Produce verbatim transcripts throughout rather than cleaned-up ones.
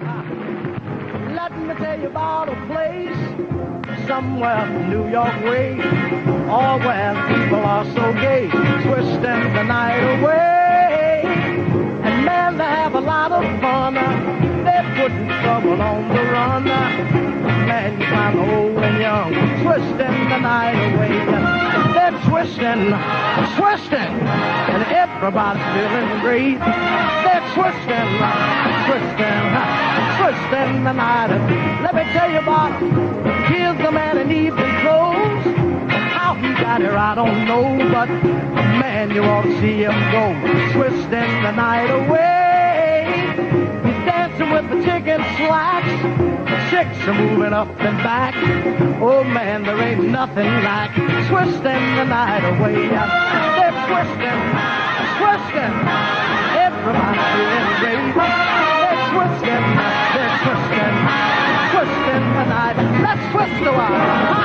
Let me tell you about a place somewhere New York way, all where people are so gay, twisting the night away. And man, they have a lot of fun. They're putting trouble on the run. Man, you find old and young twisting the night away. They're twisting, twisting, and everybody's feeling great. They're twisting, twisting, twisting the night. Let me tell you about it. Here's the man in evening clothes. How he got here, I don't know, but man, you ought to see him go, twisting the night away. He's dancing with the chicken slacks. The chicks are moving up and back. Oh man, there ain't nothing like twisting the night away. They're twisting, twisting. Everybody's feeling great. They're twisting, they're twisting, twisting the night. Let's twist a while. Ha!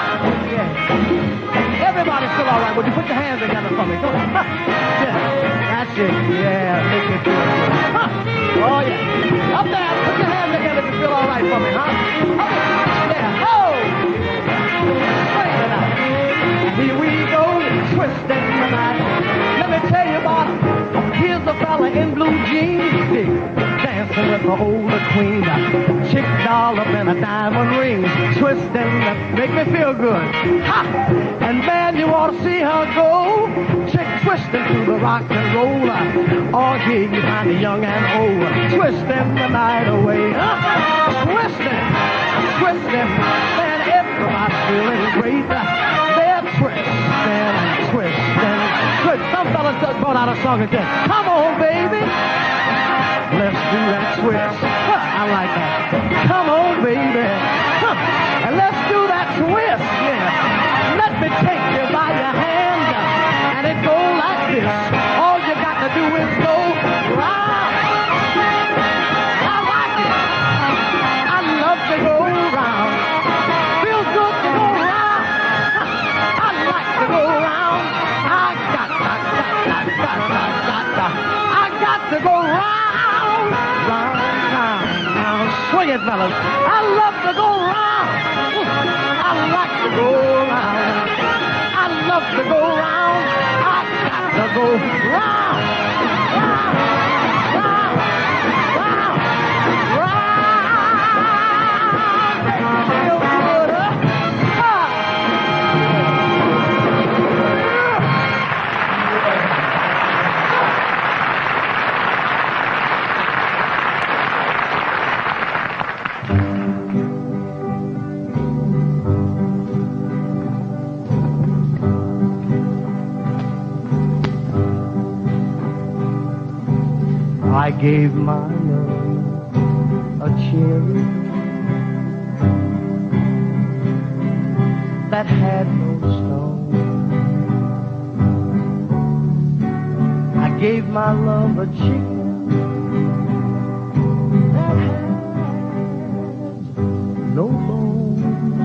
Yeah. Everybody's still all right. Would you put your hands together for me? Come on. Yeah. That's it. Yeah. Make me feel good. Huh. Oh, yeah. Up there. Put your hands together if you feel all right for me, huh? Up. Yeah. Oh! Swing it out. Here we go. Twisting the night. Let me tell you about it. Here's a fella in blue jeans, dancing with the older queen. Chick doll up in a diamond ring, twisting, make me feel good. Ha! And man, you ought to see her go. Chick twisting through the rock and roll. All here you find the young and old, twisting the night away. Huh? Twisting, twisting, man, everybody's feeling great. They're twisting, twisting. Good. Some fellas just brought out a song and said, come on, baby. Let's do that twist. Huh, I like that. Come on, baby. Huh, and let's do that twist. Yeah. Let me take you by your hand. And it goes like this. All you got to do is go round. I like it. I love to go round. Feels good to go round. Huh, I like to go round. I got, got, got, got, got, got, got, got. I got to go round, round, round, round. Swing it, fellas. I love to go round. I like to go round. I love to go round. I got to go round, round, round, round, round. Make me feel good, huh? I gave my love a cherry that had no stone. I gave my love a chicken that had no bone.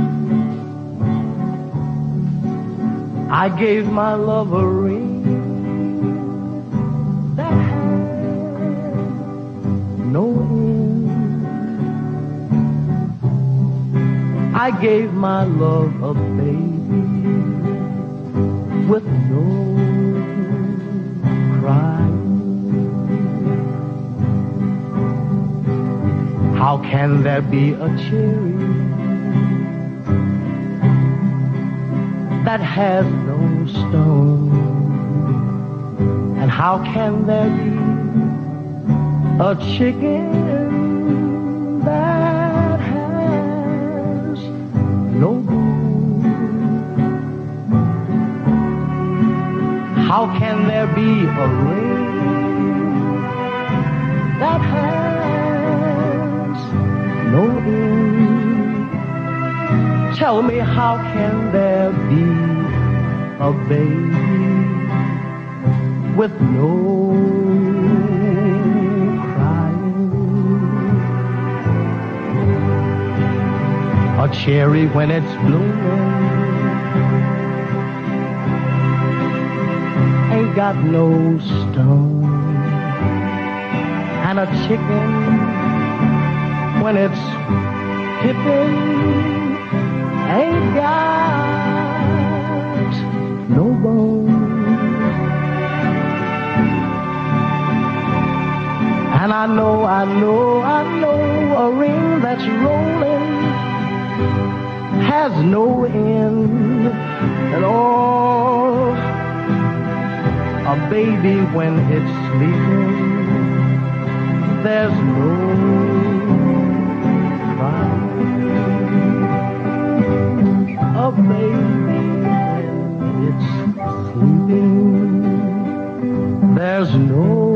I gave my love a ring no end. I gave my love a baby with no crying. How can there be a cherry that has no stone? And how can there be a chicken that has no bone? How can there be a ring that has no end? Tell me, how can there be a baby with no a cherry when it's blooming ain't got no stone, and a chicken when it's hippin' ain't got no bone. And I know, I know, I know a ring that's rolling has no end at all. A baby when it's sleeping, there's no crying. A baby when it's sleeping, there's no